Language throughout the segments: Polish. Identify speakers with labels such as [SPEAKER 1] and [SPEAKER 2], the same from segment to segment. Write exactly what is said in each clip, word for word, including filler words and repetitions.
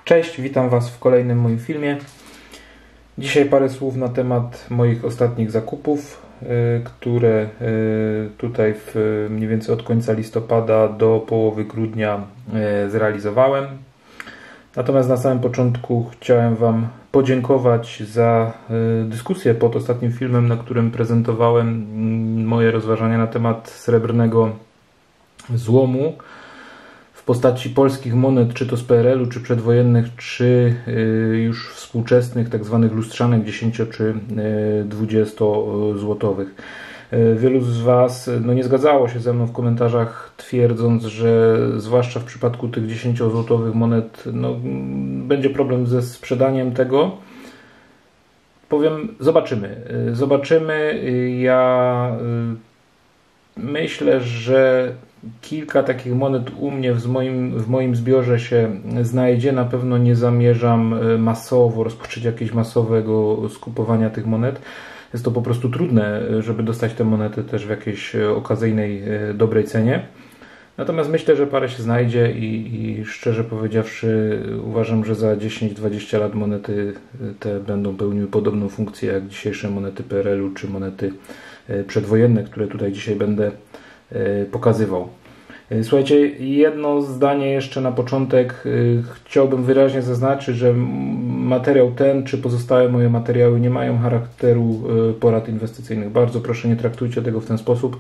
[SPEAKER 1] Cześć, witam Was w kolejnym moim filmie. Dzisiaj parę słów na temat moich ostatnich zakupów, które tutaj w mniej więcej od końca listopada do połowy grudnia zrealizowałem. Natomiast na samym początku chciałem Wam podziękować za dyskusję pod ostatnim filmem, na którym prezentowałem moje rozważania na temat srebrnego złomu w postaci polskich monet, czy to z P R L u, czy przedwojennych, czy już współczesnych, tak zwanych lustrzanych dziesięcio czy dwudziestozłotowych. Wielu z Was no, nie zgadzało się ze mną w komentarzach, twierdząc, że zwłaszcza w przypadku tych dziesięciozłotowych monet no, będzie problem ze sprzedaniem tego. Powiem, zobaczymy. Zobaczymy. Ja myślę, że kilka takich monet u mnie w moim, w moim zbiorze się znajdzie. Na pewno nie zamierzam masowo rozpocząć jakiegoś masowego skupowania tych monet. Jest to po prostu trudne, żeby dostać te monety też w jakiejś okazyjnej, dobrej cenie. Natomiast myślę, że parę się znajdzie i, i szczerze powiedziawszy uważam, że za dziesięć dwadzieścia lat monety te będą pełniły podobną funkcję jak dzisiejsze monety P R L u czy monety przedwojenne, które tutaj dzisiaj będę pokazywał. Słuchajcie, jedno zdanie jeszcze na początek. Chciałbym wyraźnie zaznaczyć, że materiał ten czy pozostałe moje materiały nie mają charakteru porad inwestycyjnych. Bardzo proszę, nie traktujcie tego w ten sposób.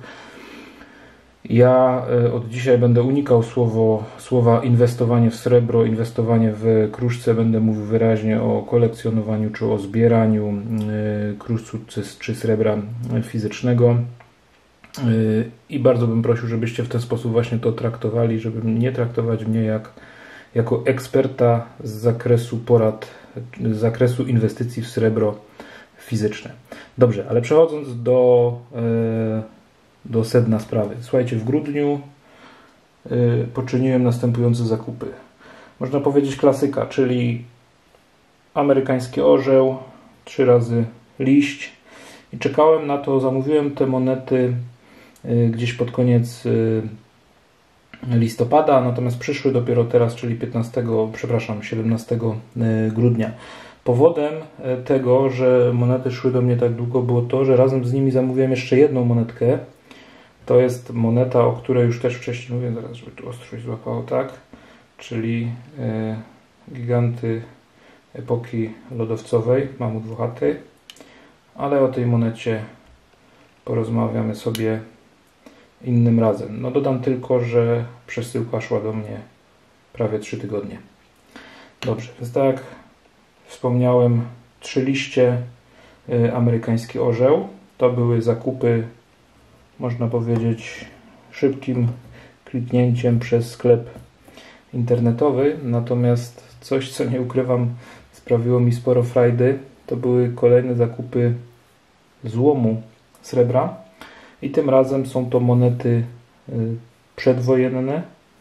[SPEAKER 1] Ja od dzisiaj będę unikał słowo, słowa inwestowanie w srebro, inwestowanie w kruszce. Będę mówił wyraźnie o kolekcjonowaniu czy o zbieraniu kruszcu czy, czy srebra fizycznego. I bardzo bym prosił, żebyście w ten sposób właśnie to traktowali, żeby nie traktować mnie jak, jako eksperta z zakresu porad, z zakresu inwestycji w srebro fizyczne. Dobrze, ale przechodząc do, do sedna sprawy. Słuchajcie, w grudniu poczyniłem następujące zakupy. Można powiedzieć klasyka, czyli amerykański orzeł, trzy razy liść. I czekałem na to, zamówiłem te monety gdzieś pod koniec listopada, natomiast przyszły dopiero teraz, czyli piętnastego, przepraszam, siedemnastego grudnia. Powodem tego, że monety szły do mnie tak długo, było to, że razem z nimi zamówiłem jeszcze jedną monetkę. To jest moneta, o której już też wcześniej mówiłem, zaraz, żeby tu ostrość złapało, tak? Czyli giganty epoki lodowcowej, mamut włochaty. Ale o tej monecie porozmawiamy sobie innym razem. No dodam tylko, że przesyłka szła do mnie prawie trzy tygodnie. Dobrze, więc tak jak wspomniałem, trzy liście, y, amerykański orzeł. To były zakupy, można powiedzieć, szybkim kliknięciem przez sklep internetowy. Natomiast coś, co nie ukrywam, sprawiło mi sporo frajdy. To były kolejne zakupy złomu srebra i tym razem są to monety przedwojenne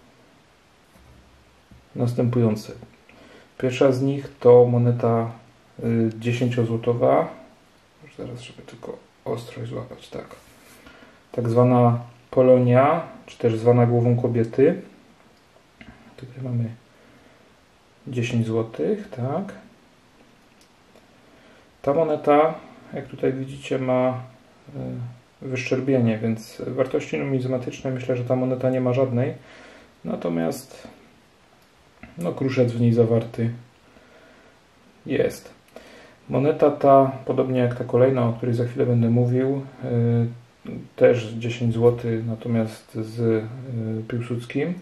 [SPEAKER 1] następujące. Pierwsza z nich to moneta dziesięciozłotowa. Zaraz, żeby tylko ostrość złapać, tak. Tak zwana Polonia, czy też zwana głową kobiety. Tutaj mamy dziesięć złotych, tak. Ta moneta, jak tutaj widzicie, ma wyszczerbienie, więc wartości numizmatyczne myślę, że ta moneta nie ma żadnej. Natomiast no, kruszec w niej zawarty jest. Moneta ta, podobnie jak ta kolejna, o której za chwilę będę mówił, też dziesięć złotych, natomiast z Piłsudskim.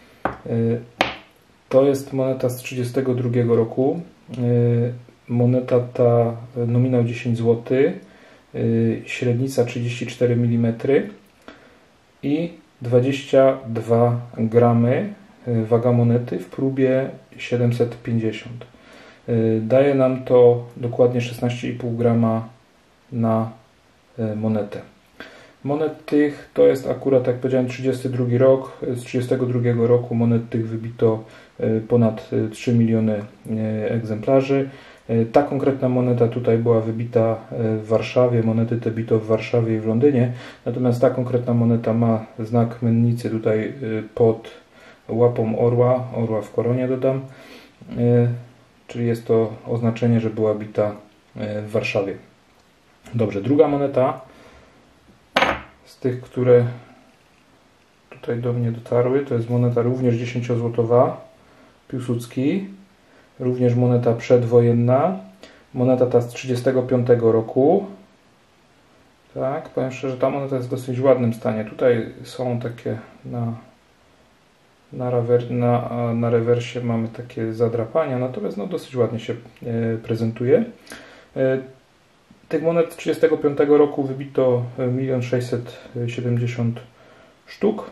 [SPEAKER 1] To jest moneta z tysiąc dziewięćset trzydziestego drugiego roku. Moneta ta nominał dziesięć złotych, średnica trzydzieści cztery milimetry i dwadzieścia dwa gramy waga monety w próbie siedemset pięćdziesiąt. Daje nam to dokładnie szesnaście i pół grama na monetę. Monet tych to jest akurat, jak powiedziałem, trzydziesty drugi rok. Z trzydziestego drugiego roku monet tych wybito ponad trzy miliony egzemplarzy. Ta konkretna moneta tutaj była wybita w Warszawie, monety te bito w Warszawie i w Londynie, natomiast ta konkretna moneta ma znak mennicy tutaj pod łapą orła, orła w koronie dodam, czyli jest to oznaczenie, że była bita w Warszawie. Dobrze, druga moneta z tych, które tutaj do mnie dotarły, to jest moneta również dziesięciozłotowa, Piłsudski, również moneta przedwojenna, moneta ta z tysiąc trzysta piątego roku. Tak, powiem szczerze, ta moneta jest w dosyć ładnym stanie. Tutaj są takie na, na, rewer, na, na rewersie mamy takie zadrapania, natomiast no, dosyć ładnie się e, prezentuje. E, tych monet z trzydziestego piątego roku wybito milion sześćset siedemdziesiąt sztuk.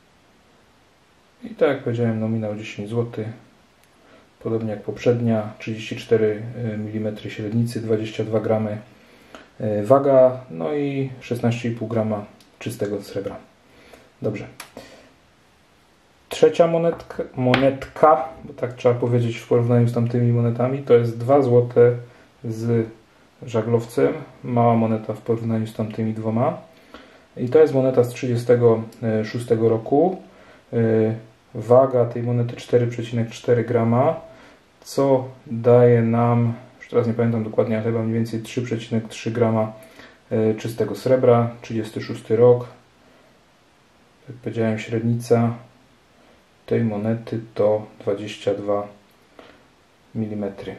[SPEAKER 1] I tak jak powiedziałem, nominał dziesięć złotych. Podobnie jak poprzednia, trzydzieści cztery milimetry średnicy, dwadzieścia dwa gramy waga, no i szesnaście i pół grama czystego srebra. Dobrze. Trzecia monetka, monetka, bo tak trzeba powiedzieć w porównaniu z tamtymi monetami, to jest dwa złote z żaglowcem. Mała moneta w porównaniu z tamtymi dwoma. I to jest moneta z trzydziestego szóstego roku. Waga tej monety cztery przecinek cztery grama, co daje nam, już teraz nie pamiętam dokładnie, ale chyba mniej więcej trzy przecinek trzy grama czystego srebra, trzydziesty szósty rok. Jak powiedziałem, średnica tej monety to dwadzieścia dwa milimetry.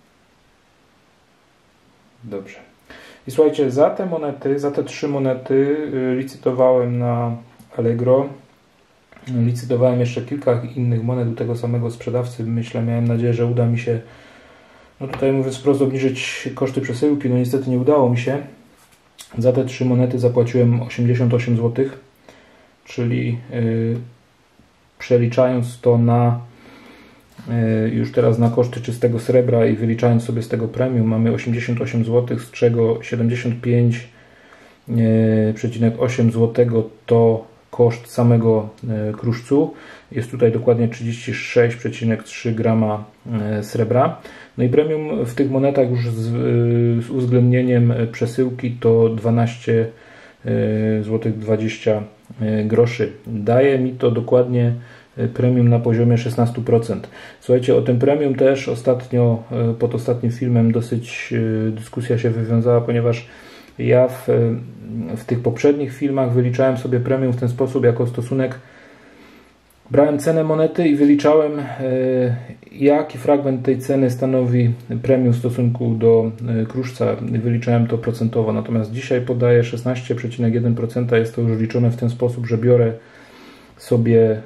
[SPEAKER 1] Dobrze. I słuchajcie, za te monety, za te trzy monety licytowałem na Allegro. Licytowałem jeszcze kilka innych monet u tego samego sprzedawcy. Myślę, miałem nadzieję, że uda mi się, no tutaj mówiąc wprost, obniżyć koszty przesyłki. No niestety nie udało mi się. Za te trzy monety zapłaciłem osiemdziesiąt osiem złotych, czyli yy, przeliczając to na yy, już teraz na koszty czystego srebra i wyliczając sobie z tego premium, mamy osiemdziesiąt osiem złotych, z czego siedemdziesiąt pięć przecinek osiem złotych to koszt samego kruszcu. Jest tutaj dokładnie trzydzieści sześć przecinek trzy grama srebra. No i premium w tych monetach już z, z uwzględnieniem przesyłki to dwanaście złotych dwadzieścia groszy. Daje mi to dokładnie premium na poziomie szesnaście procent. Słuchajcie, o tym premium też ostatnio, pod ostatnim filmem dosyć dyskusja się wywiązała, ponieważ ja w, w tych poprzednich filmach wyliczałem sobie premium w ten sposób, jako stosunek. Brałem cenę monety i wyliczałem, jaki fragment tej ceny stanowi premium w stosunku do kruszca. Wyliczałem to procentowo. Natomiast dzisiaj podaję szesnaście przecinek jeden procent. Jest to już liczone w ten sposób, że biorę sobie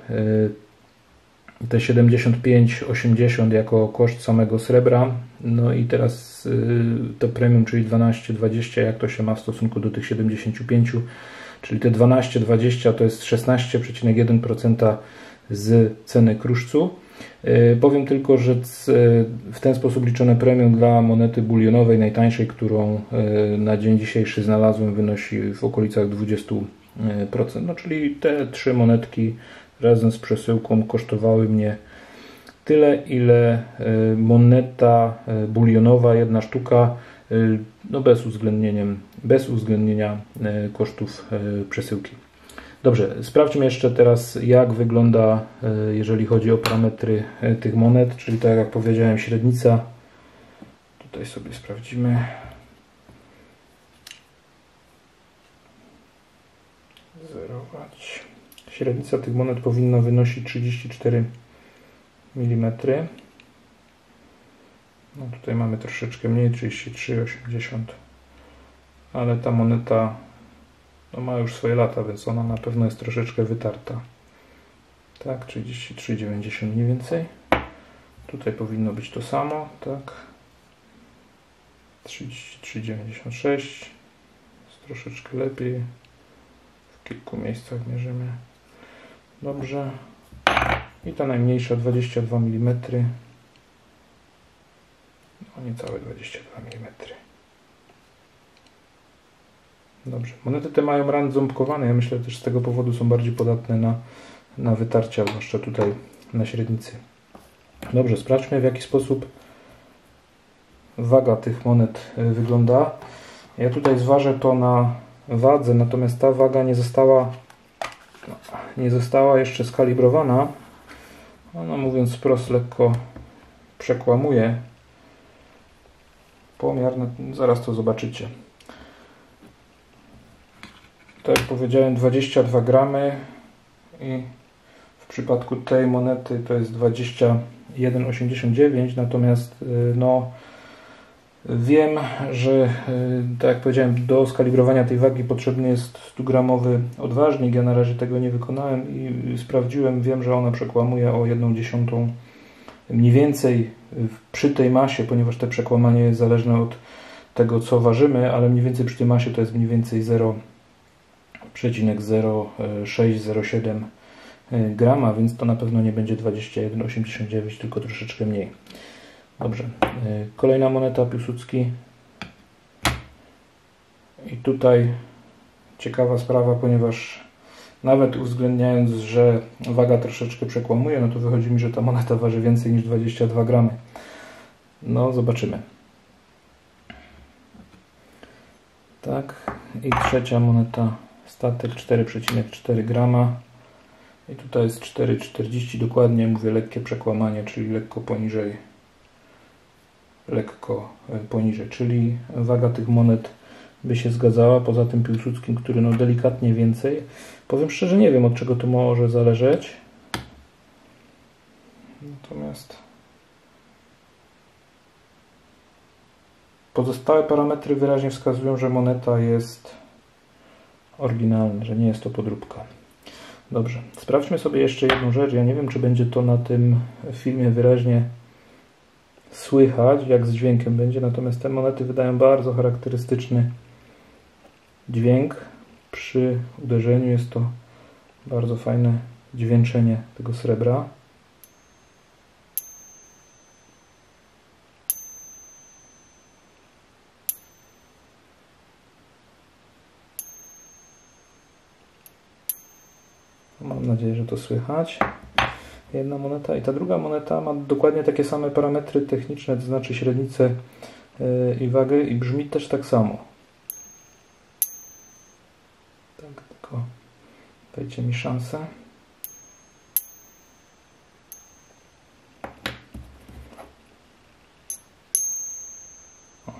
[SPEAKER 1] te siedemdziesiąt pięć osiemdziesiąt jako koszt samego srebra. No i teraz to premium, czyli dwanaście dwadzieścia, jak to się ma w stosunku do tych siedemdziesięciu pięciu. Czyli te dwanaście dwadzieścia to jest szesnaście przecinek jeden procent z ceny kruszcu. Powiem tylko, że w ten sposób liczone premium dla monety bulionowej, najtańszej, którą na dzień dzisiejszy znalazłem, wynosi w okolicach dwadzieścia procent. No, czyli te trzy monetki razem z przesyłką kosztowały mnie tyle, ile moneta bulionowa, jedna sztuka, no bez uwzględnieniem, bez uwzględnienia kosztów przesyłki. Dobrze, sprawdźmy jeszcze teraz, jak wygląda, jeżeli chodzi o parametry tych monet, czyli tak jak powiedziałem, średnica. Tutaj sobie sprawdzimy. Zerować. Średnica tych monet powinna wynosić trzydzieści cztery milimetry. No tutaj mamy troszeczkę mniej, trzydzieści trzy osiemdziesiąt, ale ta moneta no ma już swoje lata, więc ona na pewno jest troszeczkę wytarta. Tak, trzydzieści trzy dziewięćdziesiąt mniej więcej. Tutaj powinno być to samo, tak. trzydzieści trzy dziewięćdziesiąt sześć. Jest troszeczkę lepiej. W kilku miejscach mierzymy. Dobrze. I ta najmniejsza dwadzieścia dwa milimetry. No niecałe dwadzieścia dwa milimetry. Dobrze. Monety te mają rand ząbkowany. Ja myślę też z tego powodu są bardziej podatne na, na wytarcia, zwłaszcza tutaj na średnicy. Dobrze, sprawdźmy, w jaki sposób waga tych monet wygląda. Ja tutaj zważę to na wadze, natomiast ta waga nie została nie została jeszcze skalibrowana. Ona, mówiąc wprost, lekko przekłamuje. Pomiar, zaraz to zobaczycie. Tak jak powiedziałem, dwadzieścia dwa gramy i w przypadku tej monety to jest dwadzieścia jeden osiemdziesiąt dziewięć, natomiast no wiem, że tak jak powiedziałem, do skalibrowania tej wagi potrzebny jest stu gramowy odważnik. Ja na razie tego nie wykonałem i sprawdziłem. Wiem, że ona przekłamuje o jedną dziesiątą mniej więcej przy tej masie, ponieważ te przekłamanie jest zależne od tego, co ważymy, ale mniej więcej przy tej masie to jest mniej więcej zero przecinek zero sześć zero siedem grama, więc to na pewno nie będzie dwadzieścia jeden osiemdziesiąt dziewięć, tylko troszeczkę mniej. Dobrze, kolejna moneta, Piłsudski. I tutaj ciekawa sprawa, ponieważ nawet uwzględniając, że waga troszeczkę przekłamuje, no to wychodzi mi, że ta moneta waży więcej niż dwadzieścia dwa gramy. No, zobaczymy. Tak, i trzecia moneta, Statek, cztery przecinek cztery grama. I tutaj jest cztery czterdzieści dokładnie, mówię lekkie przekłamanie, czyli lekko poniżej, lekko poniżej, czyli waga tych monet by się zgadzała, poza tym Piłsudskim, który no delikatnie więcej. Powiem szczerze, nie wiem, od czego to może zależeć. Natomiast pozostałe parametry wyraźnie wskazują, że moneta jest oryginalna, że nie jest to podróbka. Dobrze, sprawdźmy sobie jeszcze jedną rzecz. Ja nie wiem, czy będzie to na tym filmie wyraźnie słychać, jak z dźwiękiem będzie, natomiast te monety wydają bardzo charakterystyczny dźwięk. Przy uderzeniu jest to bardzo fajne dźwięczenie tego srebra. Mam nadzieję, że to słychać. Jedna moneta i ta druga moneta ma dokładnie takie same parametry techniczne, to znaczy średnicę i wagę, i brzmi też tak samo. Tak, tylko dajcie mi szansę. O.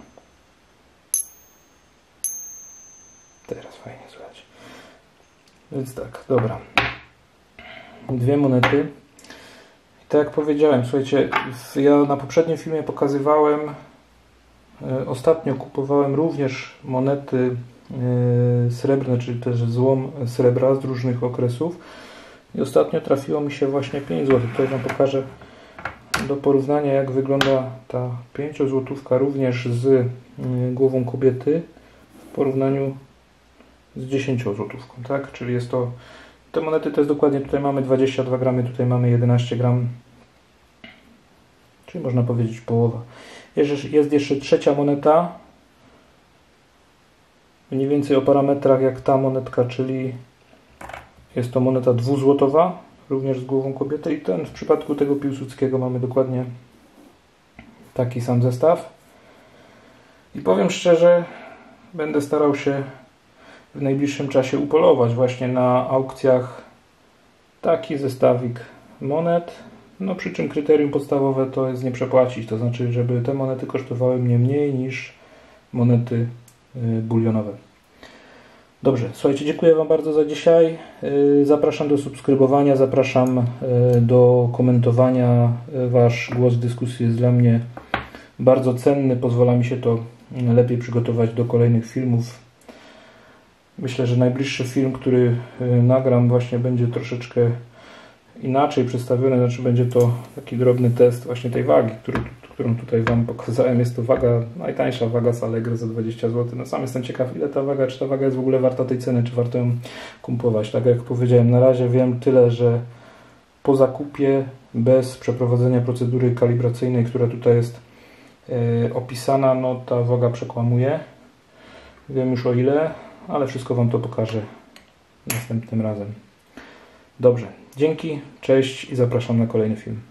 [SPEAKER 1] Teraz fajnie słychać. Więc tak, dobra. Dwie monety. Tak jak powiedziałem, słuchajcie, ja na poprzednim filmie pokazywałem, ostatnio kupowałem również monety srebrne, czyli też złom srebra z różnych okresów i ostatnio trafiło mi się właśnie pięć złotych. Tutaj Wam pokażę do porównania, jak wygląda ta pięciozłotówka również z głową kobiety w porównaniu z dziesięciozłotówką, tak? Czyli jest to, te monety to jest dokładnie, tutaj mamy dwadzieścia dwa gramy, tutaj mamy jedenaście gram, czyli można powiedzieć połowa. Jest jeszcze trzecia moneta, mniej więcej o parametrach jak ta monetka, czyli jest to moneta dwuzłotowa, również z głową kobiety, i ten w przypadku tego Piłsudskiego mamy dokładnie taki sam zestaw. I powiem szczerze, będę starał się w najbliższym czasie upolować właśnie na aukcjach taki zestawik monet, no przy czym kryterium podstawowe to jest nie przepłacić, to znaczy, żeby te monety kosztowały mnie mniej niż monety bulionowe. Dobrze, słuchajcie, dziękuję Wam bardzo za dzisiaj. Zapraszam do subskrybowania, zapraszam do komentowania. Wasz głos w dyskusji jest dla mnie bardzo cenny, pozwala mi się to lepiej przygotować do kolejnych filmów. Myślę, że najbliższy film, który nagram, właśnie będzie troszeczkę inaczej przedstawiony, znaczy będzie to taki drobny test właśnie tej wagi, który, którą tutaj Wam pokazałem. Jest to waga, najtańsza waga z Allegro za dwadzieścia złotych. No sam jestem ciekaw, ile ta waga, czy ta waga jest w ogóle warta tej ceny, czy warto ją kupować. Tak jak powiedziałem, na razie wiem tyle, że po zakupie, bez przeprowadzenia procedury kalibracyjnej, która tutaj jest yy, opisana, no ta waga przekłamuje. Wiem już o ile, ale wszystko Wam to pokażę następnym razem. Dobrze, dzięki, cześć i zapraszam na kolejny film.